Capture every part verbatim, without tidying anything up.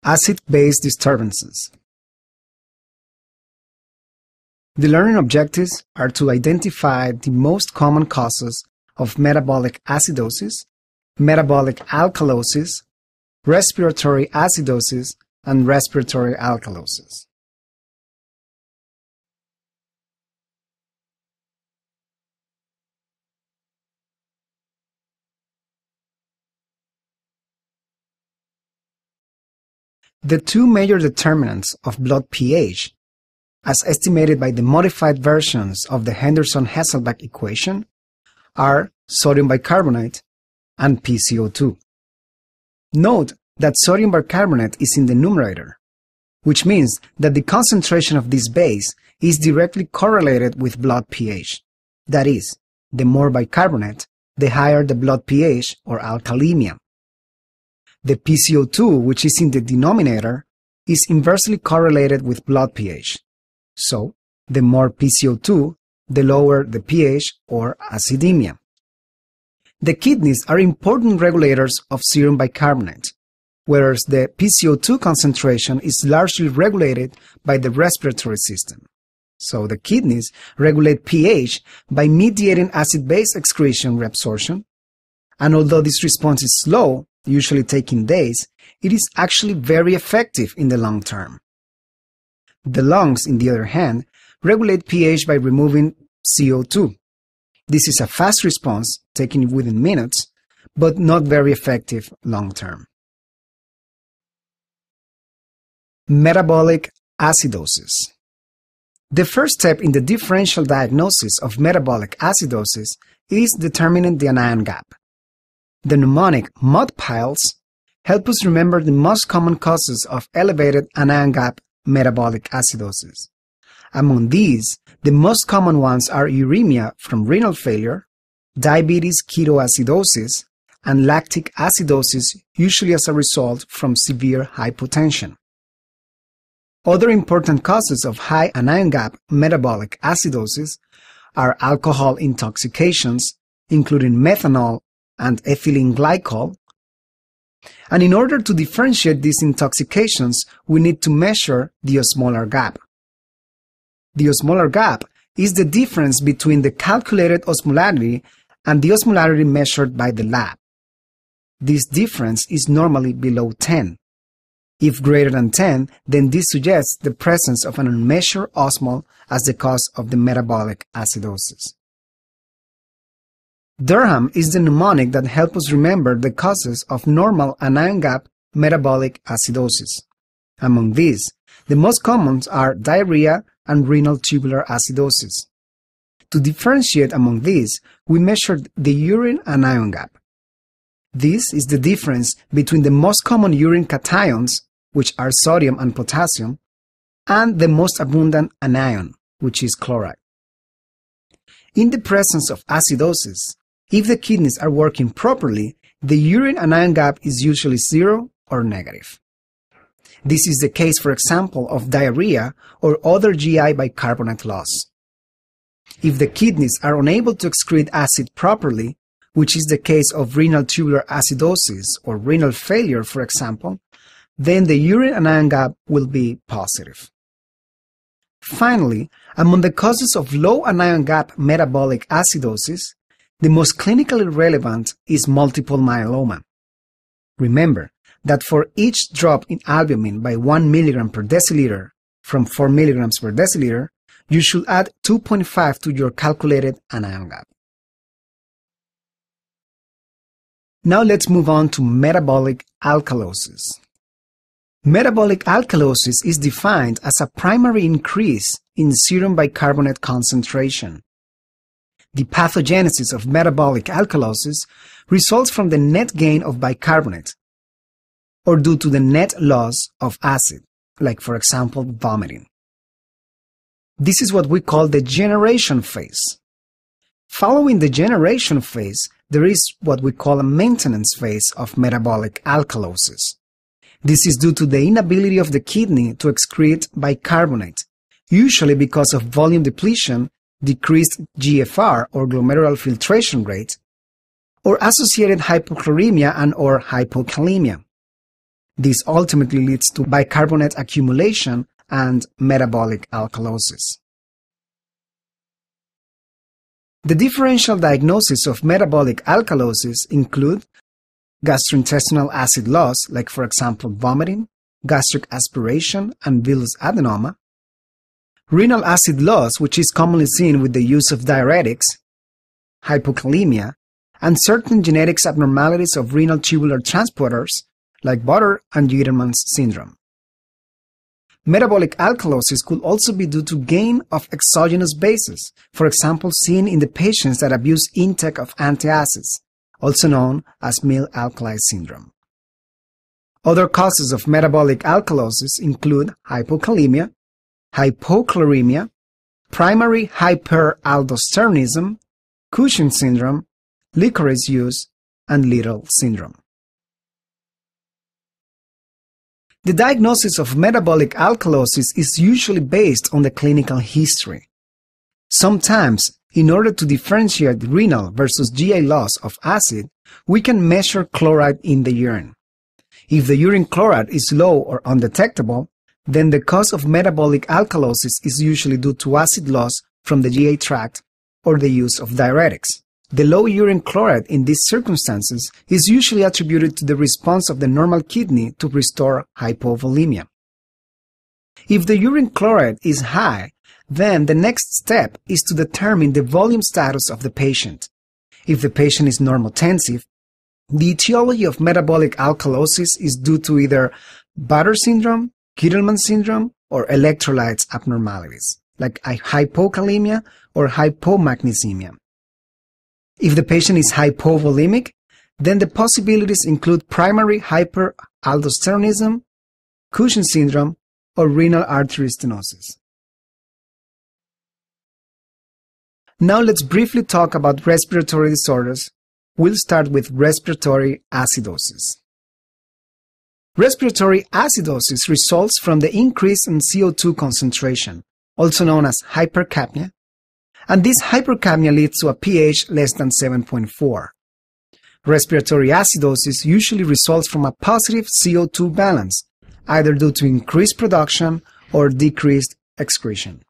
Acid-base disturbances. The learning objectives are to identify the most common causes of metabolic acidosis, metabolic alkalosis, respiratory acidosis, and respiratory alkalosis. The two major determinants of blood pH, as estimated by the modified versions of the Henderson-Hasselbalch equation, are sodium bicarbonate and P C O two. Note that sodium bicarbonate is in the numerator, which means that the concentration of this base is directly correlated with blood pH. That is, the more bicarbonate, the higher the blood pH or alkalemia. The P C O two, which is in the denominator, is inversely correlated with blood pH. So, the more P C O two, the lower the pH or acidemia. The kidneys are important regulators of serum bicarbonate, whereas the P C O two concentration is largely regulated by the respiratory system. So the kidneys regulate pH by mediating acid-base excretion reabsorption, and although this response is slow, usually taking days, it is actually very effective in the long term. The lungs, on the other hand, regulate pH by removing C O two. This is a fast response, taken within minutes, but not very effective long term. Metabolic acidosis. The first step in the differential diagnosis of metabolic acidosis is determining the anion gap. The mnemonic mud piles help us remember the most common causes of elevated anion gap metabolic acidosis. Among these, the most common ones are uremia from renal failure, diabetes ketoacidosis, and lactic acidosis, usually as a result from severe hypotension. Other important causes of high anion gap metabolic acidosis are alcohol intoxications, including methanol and ethylene glycol. And in order to differentiate these intoxications, we need to measure the osmolar gap. The osmolar gap is the difference between the calculated osmolarity and the osmolarity measured by the lab. This difference is normally below ten. If greater than ten, then this suggests the presence of an unmeasured osmol as the cause of the metabolic acidosis. Durham is the mnemonic that helps us remember the causes of normal anion gap metabolic acidosis. Among these, the most common are diarrhea and renal tubular acidosis. To differentiate among these, we measured the urine anion gap. This is the difference between the most common urine cations, which are sodium and potassium, and the most abundant anion, which is chloride. In the presence of acidosis, if the kidneys are working properly, the urine anion gap is usually zero or negative. This is the case, for example, of diarrhea or other G I bicarbonate loss. If the kidneys are unable to excrete acid properly, which is the case of renal tubular acidosis or renal failure, for example, then the urine anion gap will be positive. Finally, among the causes of low anion gap metabolic acidosis, the most clinically relevant is multiple myeloma. Remember that for each drop in albumin by one milligram per deciliter from four milligrams per deciliter, you should add two point five to your calculated anion gap. Now let's move on to metabolic alkalosis. Metabolic alkalosis is defined as a primary increase in serum bicarbonate concentration. The pathogenesis of metabolic alkalosis results from the net gain of bicarbonate, or due to the net loss of acid, like for example vomiting. This is what we call the generation phase. Following the generation phase, there is what we call a maintenance phase of metabolic alkalosis. This is due to the inability of the kidney to excrete bicarbonate, usually because of volume depletion, decreased G F R or glomerular filtration rate, or associated hypochloremia and or hypokalemia. This ultimately leads to bicarbonate accumulation and metabolic alkalosis. The differential diagnosis of metabolic alkalosis include gastrointestinal acid loss, like for example vomiting, gastric aspiration, and villus adenoma, renal acid loss, which is commonly seen with the use of diuretics, hypokalemia, and certain genetics abnormalities of renal tubular transporters, like Butter and Jedermann's syndrome. Metabolic alkalosis could also be due to gain of exogenous bases, for example seen in the patients that abuse intake of antacids, also known as mild alkali syndrome. Other causes of metabolic alkalosis include hypokalemia, hypochloremia, primary hyperaldosteronism, Cushing syndrome, licorice use, and Little syndrome. The diagnosis of metabolic alkalosis is usually based on the clinical history. Sometimes, in order to differentiate renal versus G I loss of acid, we can measure chloride in the urine. If the urine chloride is low or undetectable, then the cause of metabolic alkalosis is usually due to acid loss from the G I tract or the use of diuretics. The low urine chloride in these circumstances is usually attributed to the response of the normal kidney to restore hypovolemia. If the urine chloride is high, then the next step is to determine the volume status of the patient. If the patient is normotensive, the etiology of metabolic alkalosis is due to either Butter syndrome, Jedermann syndrome, or electrolytes abnormalities, like hypokalemia or hypomagnesemia. If the patient is hypovolemic, then the possibilities include primary hyperaldosteronism, Cushing syndrome, or renal artery stenosis. Now let's briefly talk about respiratory disorders. We'll start with respiratory acidosis. Respiratory acidosis results from the increase in C O two concentration, also known as hypercapnia, and this hypercapnia leads to a pH less than seven point four. Respiratory acidosis usually results from a positive C O two balance, either due to increased production or decreased excretion.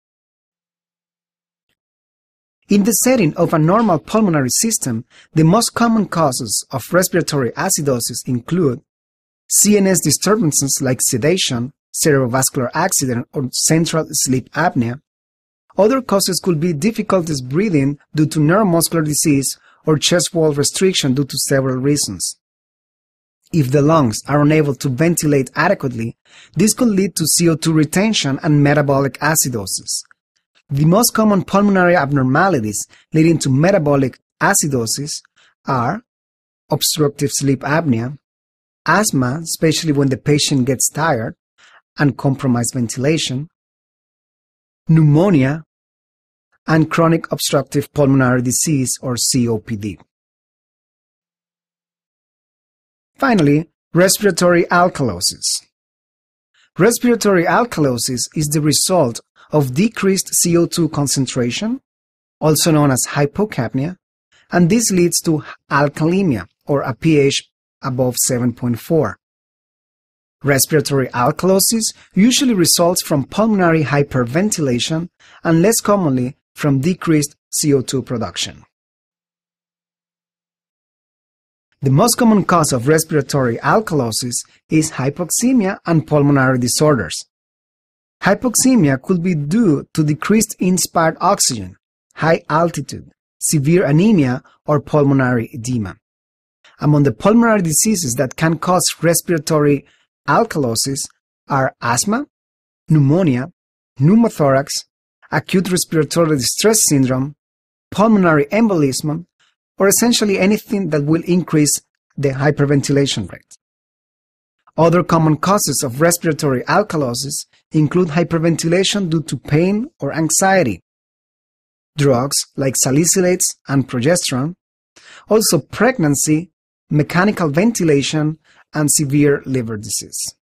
In the setting of a normal pulmonary system, the most common causes of respiratory acidosis include C N S disturbances like sedation, cerebrovascular accident, or central sleep apnea. Other causes could be difficulties breathing due to neuromuscular disease or chest wall restriction due to several reasons. If the lungs are unable to ventilate adequately, this could lead to C O two retention and metabolic acidosis. The most common pulmonary abnormalities leading to metabolic acidosis are obstructive sleep apnea, asthma, especially when the patient gets tired, and compromised ventilation, pneumonia, and chronic obstructive pulmonary disease or C O P D. Finally, respiratory alkalosis. Respiratory alkalosis is the result of decreased C O two concentration, also known as hypocapnia, and this leads to alkalemia or a pH above seven point four. Respiratory alkalosis usually results from pulmonary hyperventilation and less commonly from decreased C O two production. The most common cause of respiratory alkalosis is hypoxemia and pulmonary disorders. Hypoxemia could be due to decreased inspired oxygen, high altitude, severe anemia, or pulmonary edema. Among the pulmonary diseases that can cause respiratory alkalosis are asthma, pneumonia, pneumothorax, acute respiratory distress syndrome, pulmonary embolism, or essentially anything that will increase the hyperventilation rate. Other common causes of respiratory alkalosis include hyperventilation due to pain or anxiety, drugs like salicylates and progesterone, also pregnancy, mechanical ventilation, and severe liver disease.